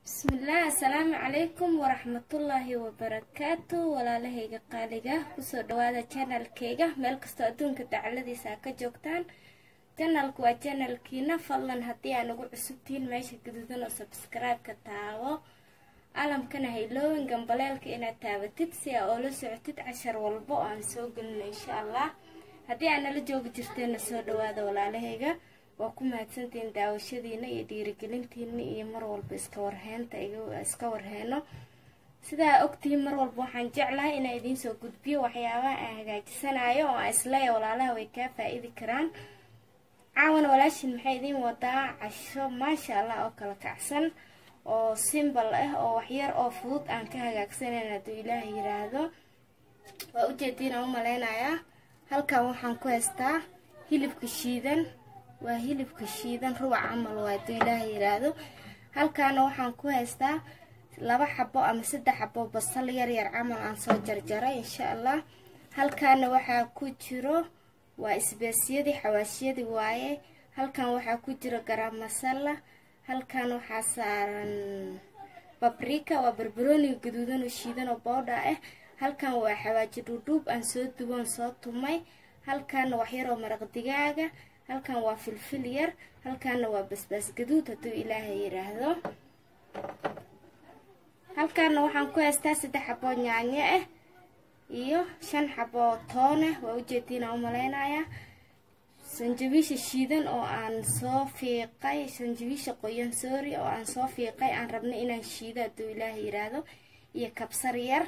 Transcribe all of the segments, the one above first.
بسم الله السلام عليكم ورحمة الله وبركاته ولا لهيجا قالجة كسر دوادا channel كيجا ملك استأذن كتعلدي ساكا جوكتان channel كوا channel كينا فلان هدي أنا جو عسبتين ماشي جدودنا سبسكرايب كتاعو عالم كان هيلوين جنباليل كإنا تابتت سيا أولو سعتت 10 والبو عن سوقنا إن شاء الله هدي أنا لجوج جرتين سو دوادا ولا لهيجا وكم هاتسنتين daawashadiina iyo dhiirigelintiina iyo mar walba iska warheeno sida ogtiin mar walba waxaan jeclahay in ay idin soo gudbiyo waxyaabaha aan hagaajisanayo oo isleey walaalaha way ka faa'iidi karaan caawan walaashin maxay idin wadaa casho maasha Allah oo kala kacsan oo simple ah oo wax yar oo fudud aan ka hagaagsanayna haduu Ilaahay yiraahdo waa u jeedina u maleynayaa halkan waxaan ku haystaa hilibka shiidan waa hilibka shiidan ruuc amal waa haduu Ilaahay yiraahdo halkaana waxaan ku haystaa 2 xabo ama 3 xabo basal yar yar amal aan soo jarjaray insha Allah halkaana waxa ku jiro waa isbeesiyadii xawaashiyadii waaye halkan waxa ku jiro garam masala halkan waxa saaran paprika waa barbarooni gaduudan oo shiidan oo powder ah halkan waa xawaaji duduub aan soo duban soo tumay halkan wax yar oo maraq digaaga halkan waa filfil yar halkan waa basbaas gaduud haduu Ilaahay yiraahdo halkan waxaan ku haystaa 3 xabo yaanyo ah iyo 5 xabo toon ah waa u jeedina u maleynayaa sanjabiisha shiidan oo aan soo fiiqay sanjabiisha qoyan sorry oo aan soo fiiqay aan rabno inaan shiido haduu Ilaahay yiraahdo iyo kabsar yar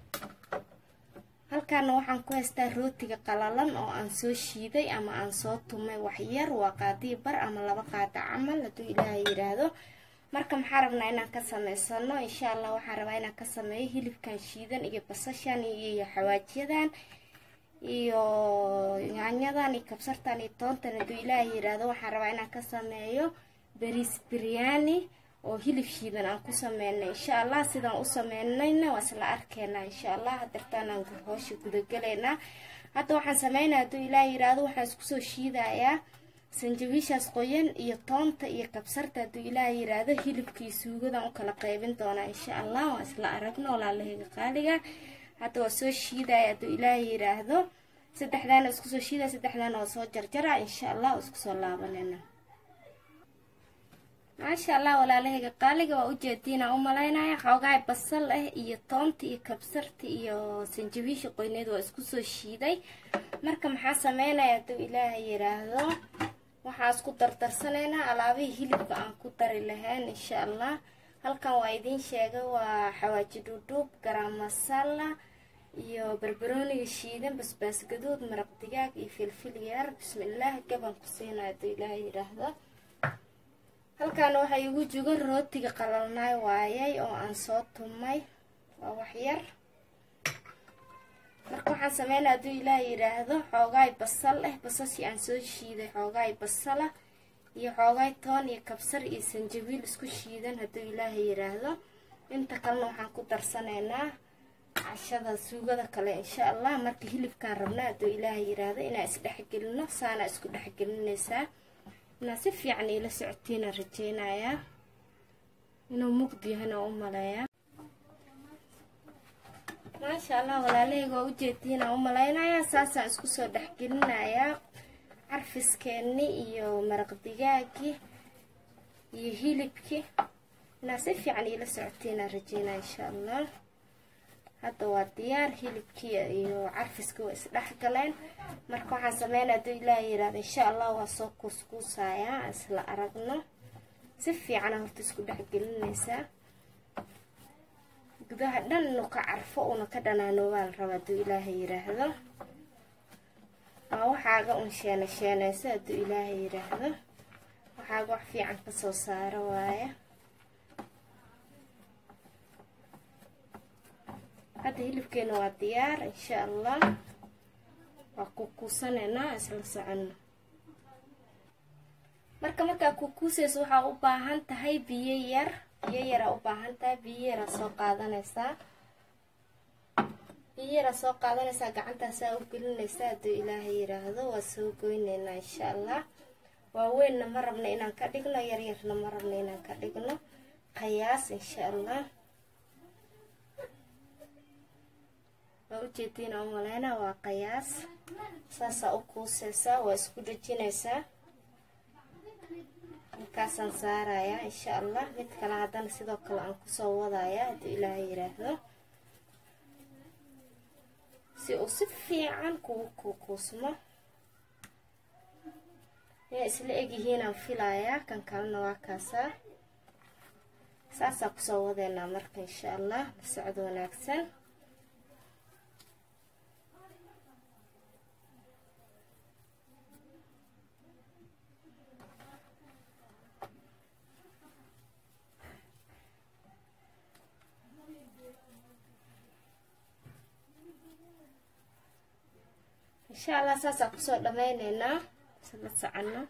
halkan waxaan ku haystaa rootiga qalalan oo aan soo shiiday ama aan soo tumay wax yar waa qaadi bar ama 2 qaada amal haduu Ilaahay yiraahdo marka maxaan rabnaa inaan ka sameysano insha Allah waxaan rabaa inaan ka sameeyo hilibkan shiidan iyo basashan iyo xawaajiyadan iyo yaanyadan iyo kabsartan iyo toontan haduu Ilaahay yiraahdo waxaan rabaa inaan ka sameeyo bariis biryani oo hilib shiidan aan ku sameeyno insha Allah sidaan u sameeynayna waa isla arkeena insha Allah hadartaan aan hawsha guda galeena hadda waxaan sameeynaa haduu Ilaahay yiraahdo waxaan isku soo shiidayaa sanjabiishaas qoyan iyo toonta iyo kabsarta haduu Ilaahay yiraahdo hilibkii suugadan u kala qaybin doona insha Allah waa isla aragno walaalahayga qaaliga hadda waa soo shiidaya haduu Ilaahay yiraahdo saddexdaan isku soo shiidaa saddexdaan oo soo jarjara insha Allah isku soo laabanayna ما شاء الله ولا لهجة قالجة وأوجدينا أملاينا حوجاي بصل إيه طنطي كبسرتي إيه سنجبيش قينيد واسكوسو الشيداي مركم حاسمينا يدو إلهي يراهدو وحاسكو ترترسلينا على هيلب عن كتر اللهان إن شاء الله هل كان وايدين شيء وحواجي دودوب جرام مسلا إيه بربروني الشيدن بس جدود مرق دجاج فلفل يار بسم الله جبن قصينا يدو إلهي يراهدو halkan waxa igu jooga rootiga qalalnay waayay oo aan soo tumay waa wax yar marka waxaan sameeynaa haduu Ilaahay yiraahdo xoogay basal basashi aan soo shiiday xoogay basala iyo xoogay toon iyo kabsar iyo sanjabiil isku shiidan haduu Ilaahay yiraahdo inta kalena waxaan ku darsanaynaa cashada suugada kale insha Allah marka hilibkaan rabnaa haduu Ilaahay yiraahdo inaan isdhaxgelino saana isku dhaxgelinaysaa ناسف يعني إلى ساعتين رجينا يا إنه مقضي هنا أملايا ما شاء الله ولا ليه وجدتينا أملاينا يا ساسا اسكسو دحقلنا يا عرفس كأني إيو مرق دجاجي يهيلبكي ناسف يعني إلى ساعتين رجينا إن شاء الله هذا هو الديار هيلبكي iyo carfiska waa isdhax galeen marka waxaan sameeynaa haduu Ilaahay yiraahdo insha Allah waa soo kuskuusaya isla aragno si fiican horta isku dhax gelinaysa gudaha dhan ka carfo oo ka dhanaano waa la rabaa haduu Ilaahay yiraahdo waxaaga sheenaysa haduu Ilaahay yiraahdo waxaaga wax fiican ka soo saaro waaya هذا هيلبكينا وديار إن شاء الله وكوكوسنا أسل سعنا marka kukuuseeso waxa u baahan tahay biyo yar u baahan tahay biyo yar soo qaadanaysa gacantaas u gelinaysa haduu Ilaahay yiraahdo waa soo goynayna insha Allah waa weyn ma rabna inaan ka dhigno yar yarna ma rabna inaan ka dhigno qiyaas insha allah. waa ujeediin oo maleyna waa qiyaas saasaa u kuusaysaa waa isku dhejinaysaa markaasaan saarayaa insha allah. mid kale haddana sidoo kale aan kusoo wadayaa haddii ilaahay yiraahdo si uu si fiican kugu kuusmo. inay isla egyihiin aan filayaa. kan kalena waa kaasaa saasaa kusoo wadeynaa marka insha allah. la socdo wanaagsan. insha allah saasaa kusoo dhameyneynaa isla socono.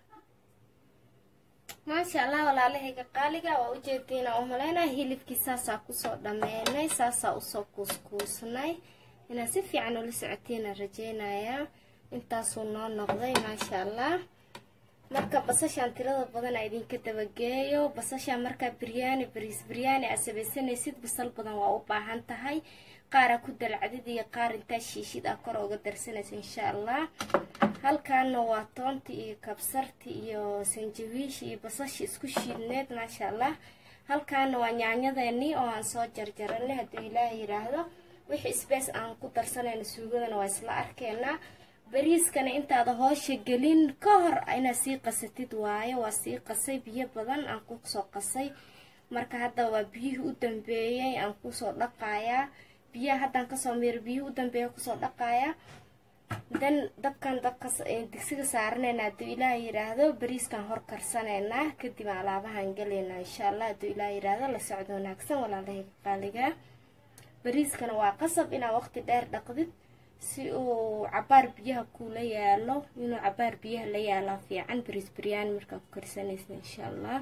maasha allah walaalahayga qaaliga waa ujeediina oo maleyna hilibkii saasaa kusoo dhameynay. saasaa usoo kuuskuusnay. inaad si fiican ula socotiina rajeynayaa. intaasuu noo noqday maasha allah. marka basashaan tirada badan aa idinka dabageeyo. basashaan markaa bariis biryaani aad samaysanaysid basal badan waa u baahan tahay. qaaraa ku dalcadid iyo qaar intaa shiishid ah kor uga darsanaysa insha allah. halkaana waa toonti iyo kabsarti iyo sanjabiish iyo basashi isku shiidneed maasha allah. halkaana waa yaanyadeennii oo aan soo jarjaranay hadduu ilaahay yiraahdo. wixii isbees aan ku darsanayna suugadana waa isla arkeenaa. bariiskana intaada hoosha gelin ka hor inaad sii qasatid waayo. waa sii qasay biyo badan aan kusoo qasay. marka hadda waa biyihii u dambeeyey aan kusoo dhaqayaa. biyaha haddaan kasoo miiro biyihii u dambeeya kusoo dhaqayaa. dan dabkan digsiga saaranayna hadduu ilaahay yiraahdo. bariiskan hor karsanaynaa kadib alaabahan galaynaa insha allah hadduu ilaahay yiraahdo. la socdo wanaagsan walaalahayga qaaliga. bariiskana waa qasab inaa waqti dheer dhaqdid si uu cabaar biyaha kula yaalo. inuu cabaar biyaha la yaalaa fiican bariis biryaan markaa ku karsanaysa insha allah.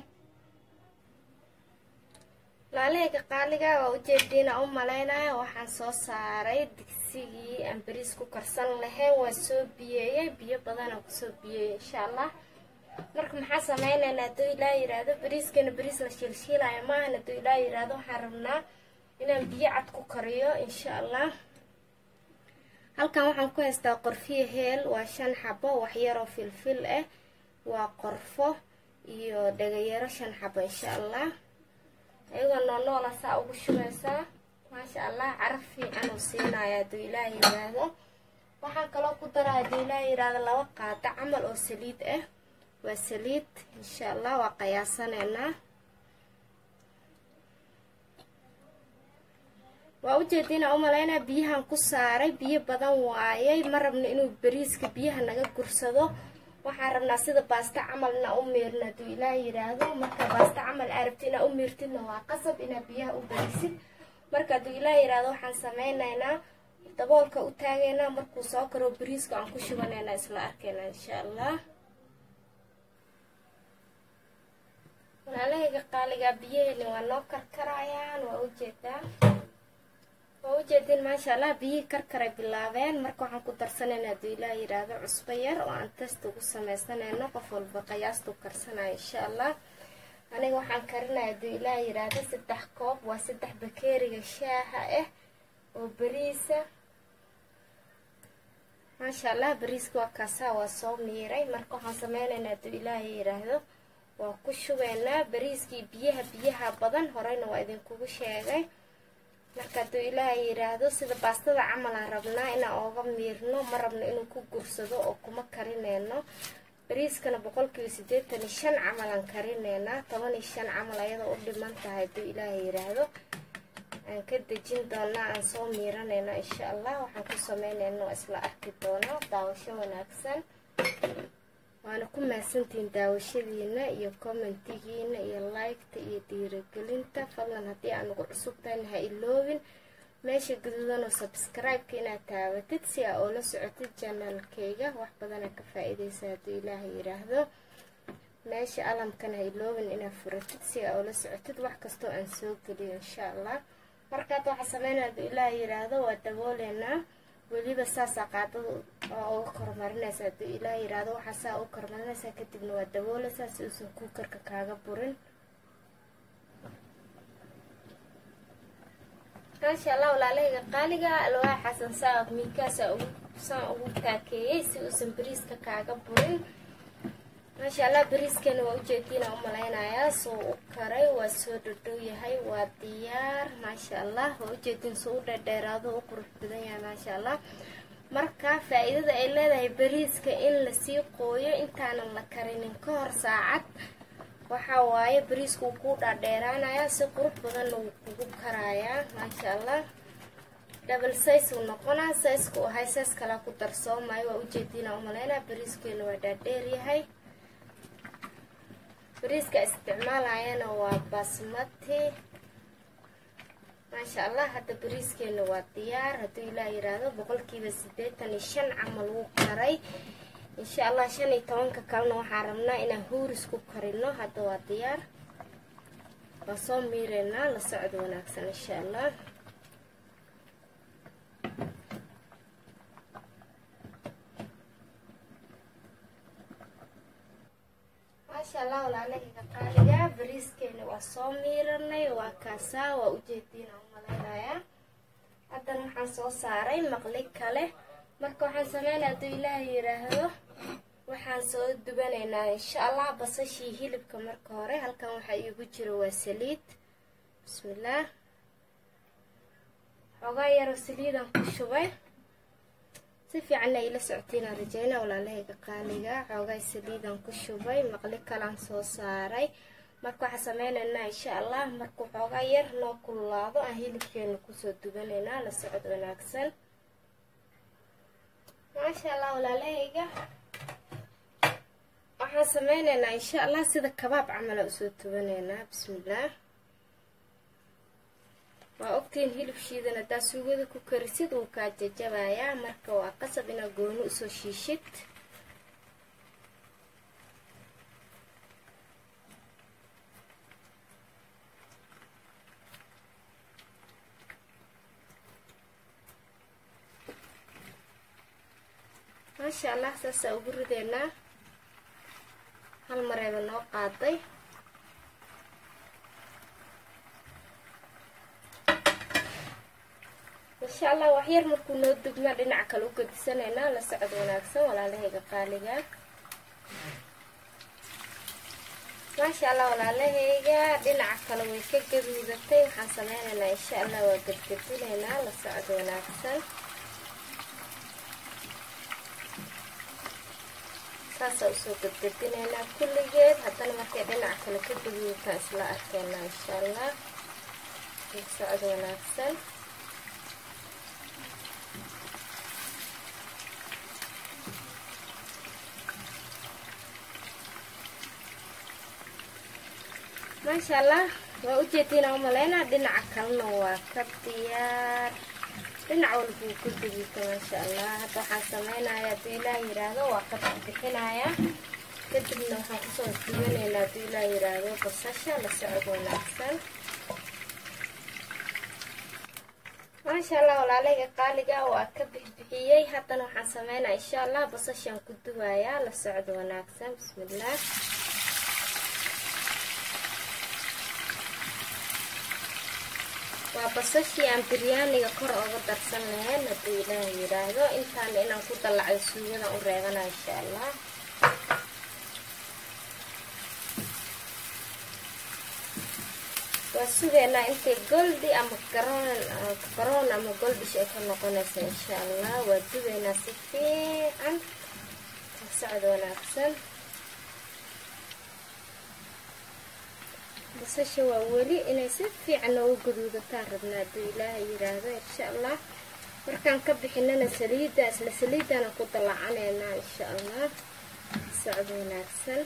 walaalahayga qaaliga waa ujeediina u maleynaya. waxaan soo saaray digsigii aan bariis ku karsan lahayn. waa soo biyeeyay biyo badanaa kusoo biyeeyay insha allah. marka maxaa sameynaynaa hadduu ilaahay yiraahdo. bariiskana bariis la shiilshiilaayo maahan. hadduu ilaahay yiraahdo waxaan rabnaa inaan biyo cad ku kariyo insha allah. halkan waxaan ku haystaa qorfiyo heel waa 5 xabo. waxyaroo filfil ah waa qorfo iyo dhagayaro 5 xabo insha allah. ayagoo noolnoola saa ugu shubaysaa maasha allah. caraf fiican uu siinaya hadduu ilaahay yiraahdo. waxaan kaloo ku daraa hadduu ilaahay yiraahdo 2 qaado camal oo saliid ah. waa saliid insha allah. waa qiyaasanaynaa. waa ujeediina u maleynaa biyahan ku saaray biyo badan waayay. ma rabno inuu bariiska biyaha naga gursado. waxaan rabnaa sida baasta camal inaa u miirno hadduu ilaahay yiraahdo. marka baasta camal aarabti inaa u miirtidna waa qasab inaa biyaha u barisid. marka hadduu ilaahay yiraahdo waxaan sameynaynaa daboolka u taagaynaa. markuu soo karo bariiska aan ku shubanaynaa isla arkaynaa insha allah. walaalahayga qaaliga biyaheeni waa noo karkarayaan. waa ujeedin maasha allah biyihii karkaray bilaabeen. marka waxaan ku darsanaynaa hadduu ilaahay yiraahdo cusbo yar oo aan test ugu sameysanayno. qof walba qiyaastuu karsanayo insha allah. aniga waxaan karinaya hadduu ilaahay yiraahdo 3 koob. waa 3 bakeeriga shaaha ah oo bariisa maasha allah. bariiska waa kaasaa waa soo miiray. marka waxaan sameynaynaa hadduu ilaahay yiraahdo waa ku shubaynaa bariiskii biyaha badan horeyna waa idinkugu sheegay. marka hadduu ilaahay yiraahdo sida baastada camal aan rabnaa inaan ooga miirno. ma rabno inuu ku gursado oo kuma karineyno. bariiskana 85% camal aan karineynaa. 15 camal ayadoo u dhiman tahay hadduu ilaahay yiraahdo aan ka dejin doonaa. aan soo miiranayno insha allah. waxaan ku sameynayno isla arki doonaa. daawasho wanaagsan. waana ku mahadsantihiin daawashadiina iyo commentigiina iyo like-ta iyo dhiirigelinta. fadlan haddii aan ugu cusub tahay ha iloobin meesha gaduudan oo subscribe-ka inaad taabatid si aad ula socotid channelkayga. wax badan aad ka faa'iidaysaa hadduu ilaahay yiraahdo. meesha alamkana ha iloobin inaad furatid si aad ula socotid wax kastoo aan soo geliyo insha allah. markaad waxaa sameynaya hadduu ilaahay yiraahdo waa dabooleynaa. weliba saasaa qaadada oo uga kormarinaysa hadduu ilaahay yiraahdo. waxaa saa u kormarinaysaa kadibna waa daboolaysaa si uusan kuukarka kaaga burin. ما شاء الله ولا عليه قالقة الواحد حسن صاحب من كاسة وكاكي سوسن بريسكا كعقبورين ما شاء الله بريسكا وجدينا أملاينا يا سو كري وسودو يهاي وديار ما شاء الله وجدين سودا ديرادو وقرب بدايا ما شاء الله marka faa'iidada ay leedahay bariiska in la sii qooyo intaanan la karinin ka hor saacad waxa waaye bariisku ku dhaadheeraanaya si qurux badan uu kugu karaya ma sha Allah double size uu noqonaa size-ku hay size kala ku darsoomay waa u jeedina u maleena bariiskeena waa dhaadheer yahay bariiska isticmaalayana waa basmati ما شاء الله هذا بريس كأنه وديار هذا إلى يراده بقول كيف سديتني شن عملوا كري إن شاء الله شن يتوان ككلنا وحرمنا إنه هورس كوكرينه هذا وديار وصوم ميرنا لصعد ونكسن إن شاء الله ما شاء الله ولا عليك قاليا بريس كأنه وصوم ميرنا وكاسا ووجدينا وملايا هذا نحن سو صاري مقلي كله marka waxaan sameeynaa haduu ilaahay yiraahdo waxaan soo dubaneynaa insha Allah basashii hilibka marka hore halkan waxa iigu jiro waa saliid bismillaah xogaa yar oo saliidan ku shubay si fiican ay la socotina rajayna walaalahayga qaaliga xogaa saliidan ku shubay maqli kalaan soo saaray marka waxa sameeynaa insha Allah marka xogaa yar loo kulaado aan hilibkeena ku soo dubaneynaa la socod wanaagsan ما شاء الله ولا لهيجا waxaan sameeynaa insha Allah sida kabaab camal oo soo tubanayna bismillaah waa ogtiin hilib shiidan hada suugada ku karisid oo ka jajabaya marka waa qasab ina gooni u soo shiishid ما شاء الله ساسا ugu rideena hal mareeba noo qaaday إن شاء الله waxyar markuu noo dugma dhinac kale u gadisanayna la socod wanaagsan walaalahayga qaaliga ما شاء الله walaalahayga dhinac kale way ka gaduudatay waxaan sameeynaa إن شاء الله waa gadgadinayna la socod wanaagsan ساسا usoo gadgadinayna kulligeed hadana markay dhinac kale ka gaduudata isla arkayna إن شاء الله socod wanaagsan ما شاء الله وأجيتنا وملينا دينا كلنا وكبيار دينا والبو كدبيت ما شاء الله هذا حسمينا يا ديلا يراهو وقت بحنايا كدبنا وحقصوا الديوان إلى ديلا يراهو بصاشا لسعب ونأكسن ما شاء الله ولا عليك قالقا وكبح بحيي حتى نحسمينا إن شاء الله بصاشا كدوايا لسعب ونأكسن بسم الله وبصشي عن برياني كور أو درسنا لها ندي له يراهو إن كان إن كنت طلع السوينا وريغنا إن شاء الله وسوينا أنت جولدي أم كرون أم جولدي شيء كنا قناس إن شاء الله ودوينا سفي عن سعد ولا أحسن بس شو أولي إني سفي عنه وجدود تعرفنا دويلا يراهو إن شاء الله مركان كبح إننا سليدة سليدة أنا كنت طلع علينا إن شاء الله سعد ونأكسن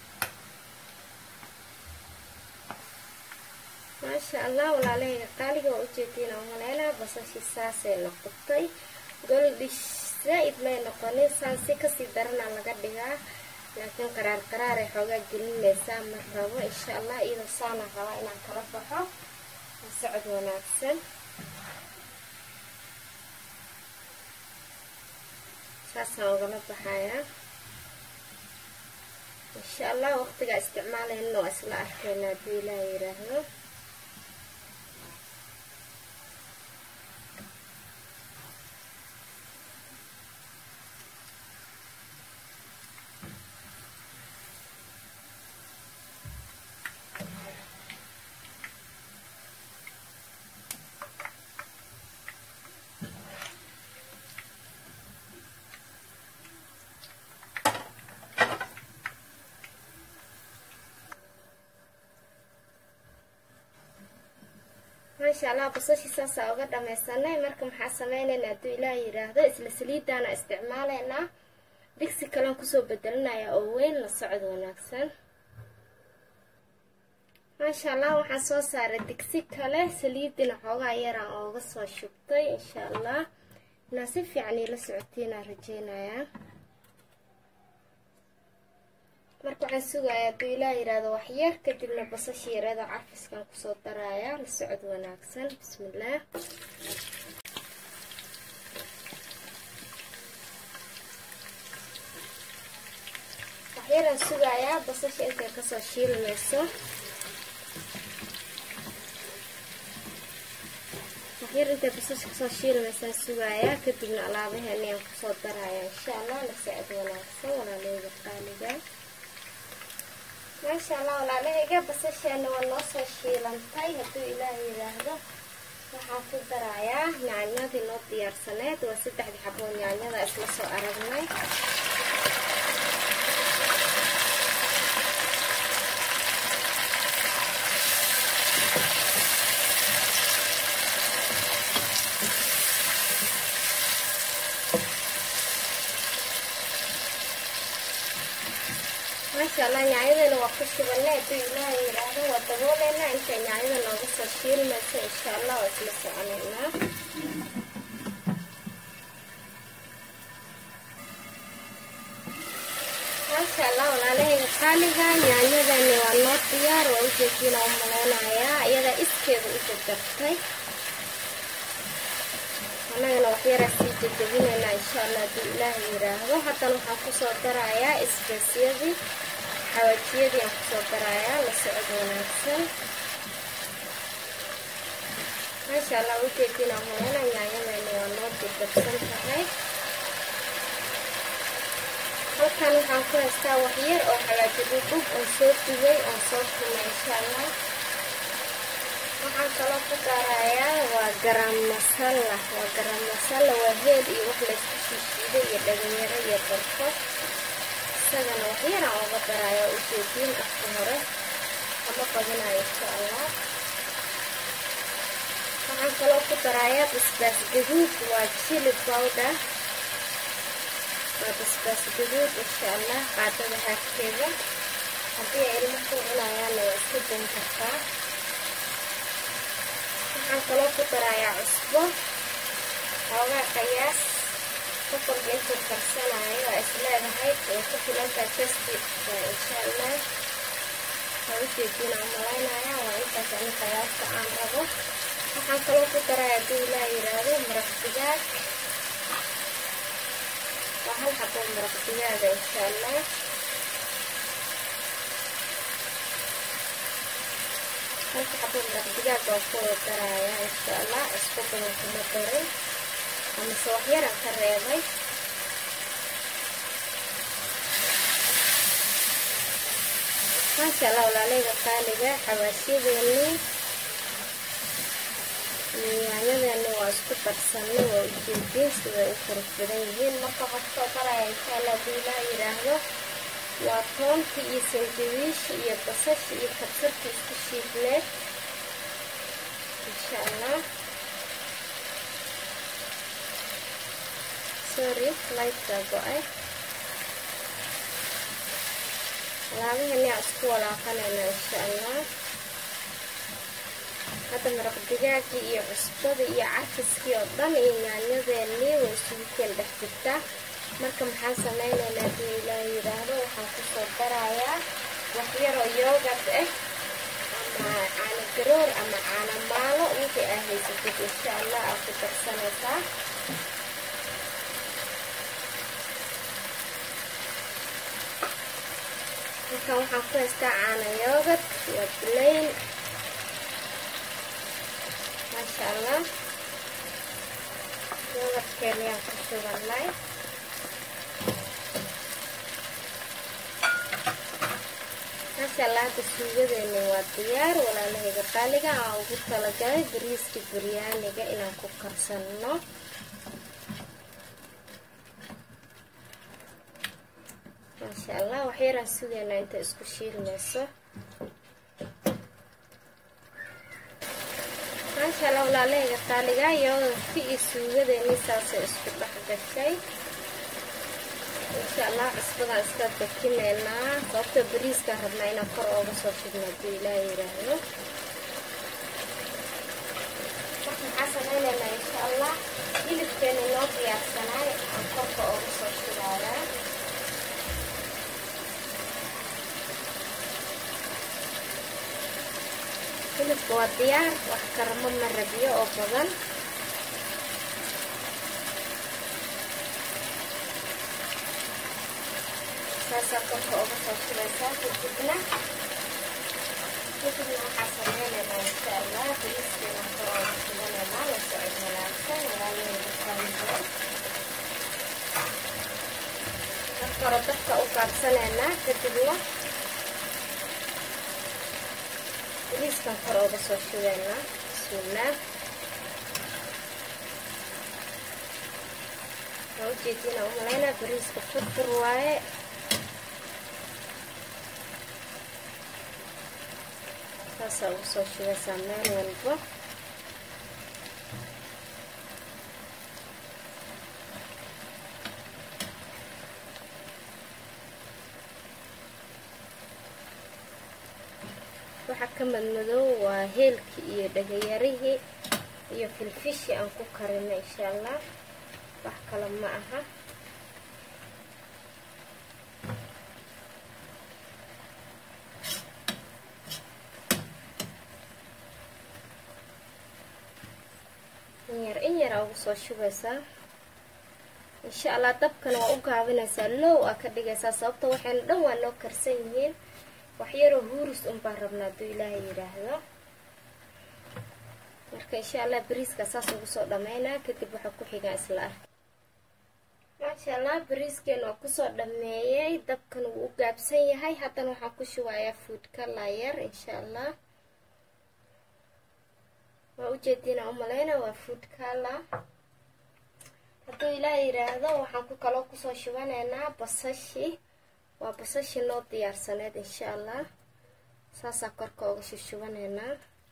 ما شاء الله ولا عليه قالي وأجيتينا وملينا بس شي ساسي نقطتي قول لي زائد ما نقولي سانسي كسي درنا لقدها لكن قرار حوجا جلنا سام مرة إن شاء الله إذا صانا قرأنا كرفحة وسعد ونأكسن ساسا وغلط بحايا إن شاء الله وقتك استعماله إنه أسلا أحكينا بيلا يراهو ما شاء الله بصشي ساسا uga dhamaysanay marka maxaa sameeynaa haduu Ilaahay yiraahdo isla saliidana isticmaaleyna digsi kale ku soo bedelinaya oo weyn la socod wanaagsan ما شاء الله waxaan soo saaray digsi kale saliidina xoogaa yar aan uga soo shubtay insha Allah ناسي في يعني لسعتينا رجينا يا مركو عن سوغايا بيلا يرادا وحير كدبنا بصشي يرادا عرفس كان كسو درايا لسعود وناكسن بسم الله وحير عن سوغايا بصشي انت كسو شيل ميسو وحير انت بصش كسو شيل ميسان سوغايا كدبنا علابها انيان كسو درايا ان شاء الله لسعود وناكسن ولا ليغا قاليغا ما شاء الله ولا لهيجا بصشينا ونوصل شيلانتاي هدو إلهي يراهدو waxaan ku darayaa yaanyadii noo diyaarsaneed waa 3 xabo yaanyada isla soo aragnay ما شاء الله نعيدنا وقت شغلنا بينا يراهو ودبولنا انت نعيدنا نوصل شيل مسا ان شاء الله واسمس عننا ما شاء الله ولا لهي خالقا نعيدنا نوانوت ديار ووجهكينا وملانا يا ايضا اسكيب اسكبتي أنا وحيرة سيد جبيننا إن شاء الله بإله يراهو حتى نحن كسو درايا إسباسيادي حواتيادي كسو درايا لسعود وناكسن ما شاء الله وجهكينا هنا نعينا نوانوت بالدبسن تهي halkan waxaan ku haystaa waxyar oo xawaajiyay dub oo soo dubay oo soo kulay insha Allah waxaan kaloo ku darayaa waa garam masala waa heel iyo wax la isku shiiday iyo dhaganyaro iyo qorfo isagana waxyar aan uga darayaa u jeedin afka hore ama badanayo insha Allah waxaan kaloo ku darayaa basbaas gaduud waa chili powder basbaas gaduud insha Allah qaadada haafkeeda haddii ay ilmo ku cunayaan waa isku dan kartaa waxaan kaloo ku darayaa cusbo xoogaa qiyaas qofka intuu karsanayo waa isleedahay way ku filantaa tasti insha Allah waa ujeedina umalaynaya waa intaas ani qiyaasta aan rabo waxaan kaloo ku darayaa haddii Ilaahay yiraahdo maraq digaag وهل حطوا مرق دجاج إن شاء الله هل حطوا مرق دجاج وفور الدراية إن شاء الله اسكوبوا من المطورين ومسوحيرا كالرياضي ما شاء الله ولا ليلة قالبة حواشي ذيني yaanyadana waa isku darsanay oo ujeedin sida ay qurux badan yihiin marka waxaa qaraya insha Allah diila yiraahdo waa toonta iyo sanjabiish iyo basash iyo kabsarta isku shiidlay insha Allah sorry light go'ay laabahani isku walaaqanayna insha Allah هذا مرق دجاجي iyo cusbada iyo carfiskii oo dhan iyo yaanyadeeni way isugu keen dhaxjirta marka maxaan sameeynaa Ilaahay yiraahdo waxaan ku soo darayaa wax yar oo yogurt ama caano garoor ama caano maalo wixii ay haysatid insha Allah aad ku darsanaysaa waxaan ku haystaa caano yogurt iyo plain ما شاء الله يوغرت كيريا كشوف اللايف ما شاء الله تسويقه انه وديار ولا لهي قالقة او قلت لقاي بريسكي بريانيقة إنا كوكرسنو ما شاء الله وحيرا سوقي انه انت اسكو شيل ميسو ما شاء الله ولا عليه قالقة يوم في السوق ذي نساس اسكت حق الشيء إن شاء الله أصبح أستاذ كلنا صوت بريس كهربنا هنا قرأ وصوت شدنا بلا يرهنه نحن حسنا لنا إن شاء الله يلف كان النوبي السنة عن قرأ وصوت شدنا hilibka waa diyaar wax karamo ma rabiyo oo badan saasa korka uga soo shubeysaa kadibna waxaa sameynaynaa insha allah bariiskeena kor ooga shubanaynaa la socod wanaagsan walaalaheyga qaaliga marka hore dabka u gaabsanaynaa kadibna bariiskan kor ooga soo shubeynaa bismillaah waa ujeediina umalaynaa bariiska furfur waaye saasaa ugu soo shubeysaa meel walbo waxaa ka madmadow waa heelkii iyo dhagayarihii iyo filfishi aan ku karino insha allah wax kale ma aha in yar ugu soo shubeysaa insha allah dabkana waa u gaabinaysaa low aa ka dhigaysaa sababta waxayna dhan waa noo karsan yihiin waxyaro huurus baan rabnaa hadduu ilaahay yidhaahdo marka insha allah bariiska saas ugu soo dhammaynaa kadib waxaa ku xigaa isla arka maasha allah bariiskeena waa kusoo dhammeeyey dabkan wuu u gaabsan yahay haddana waxaan ku shubayaa food color yar insha allah waa ujeediina umalayna waa food color hadduu ilaahay yidhaahdo waxaan ku kaloo kusoo shubanaynaa basashi waa basashi noo diyaarsaneed insha allah saasaa korka uga shubanaynaa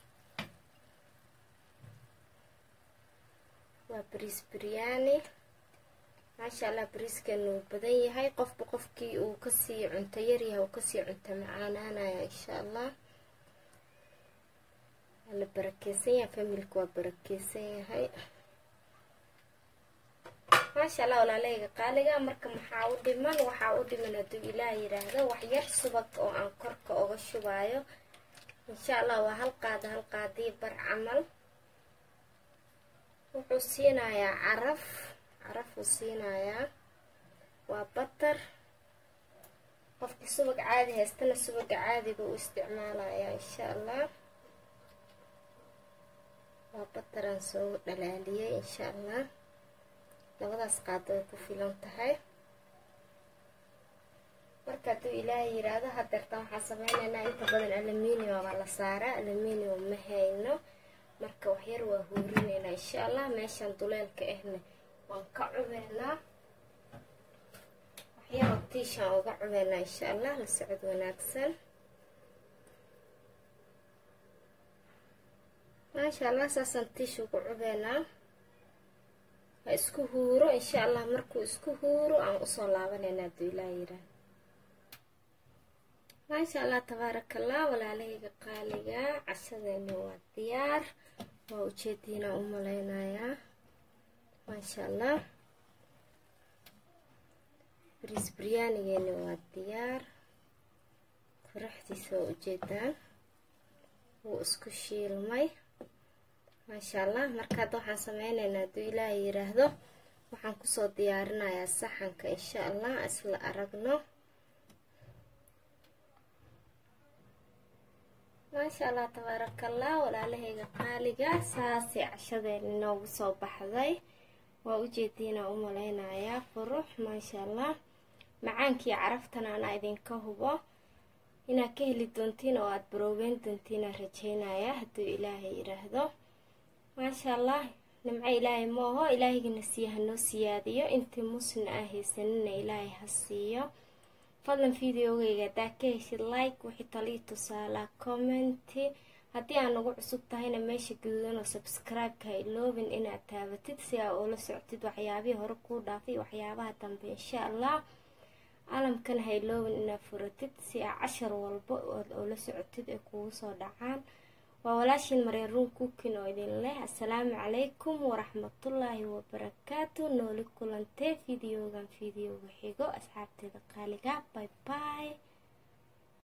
waa bariis biryani maasha allah bariiskeenu wuu badan yahay qofba qofkii uu kasii cunto yaryahay uu kasii cunto macaanaanaya insha allah waa la barakeysan yahay familka waa barakeysan yahay maasha allah walaalaheyga qaaliga marka waxaa u dhiman hadduu ilaah yidhaahdo wax yar subag oo aan korka uga shubaayo insha allah waa hal qaadii bar camal wuxuu siinayaa carafuu siinayaa waa batar qofkii subag caadi haystana subaga caadiga uu isticmaalayaa insha allah waa bataraan soo dhalaaliyey insha allah labadaas qaado way ku filan tahay marka hadduu ilaahay yidhaahdo hadeertan waxaa sameynaynaa inta badan aluminium baa la saaraa aluminium ma hayno marka waxyar waa huurinaynaa insha allah meeshan duleelka ahna waan ka cubeynaa waxyaroo tiishaan uga cubeynaa insha allah la socod wanaagsan maasha allah saasaan tiish ugu cubeynaa isku huuro insha allah markuu isku huuro aan usoo laabanayna hadduu ilaa yidhaah maasha allah tabaarakallah walaalahayga qaaliga cashadeena waa diyaar waa ujeediina u malaynayaa maasha allah bariis biryaanigeena waa diyaar quruxdiisa waa ujeedaan wuu isku shiilmay maasha allah marka hadda waxaan sameynaynaa hadduu ilaahay yidhaahdo waxaan kusoo diyaarinayaa saxanka insha allah isla aragno maasha allah tabaarakallah walaalahayga qaaliga saasay cashadeena inoogu soo baxday waa ujeediina u malaynayaa qurux maasha allah macaankii caraftana anaa idinka hubo inaad ka heli doontiin oo aad baroogeyn doontiin rajeynaya hadduu ilaahay yidhaahdo maasha allah nimco ilaahay mooho ilaahayga nasiya hanoo siyaadiyo intii musna ah haysanina ilaahay ha siiyo fadlan videogayga hadaa ka heshid like wixii talii tusaala commenti haddii aan ugu cusub tahayna meesha gaduudan oo subscribe-ka ha iloobin inaad taabatid si aa ula socotid waxyaabihii hore kuu dhaafay waxyaabaha dambe insha allah. calamkan ha iloobin inaad furatid si aa cashar walbo ood ula socotid ay kugu soo dhacaan. waa walaashin Maryan Ruun Cooking oo idin leh assalaamu calaykum waraxmatullaahi wabarakaatu. nooli kulantee fiidiyoogan fiidiyooga xigo asxaabteeda qaaliga. bye bye.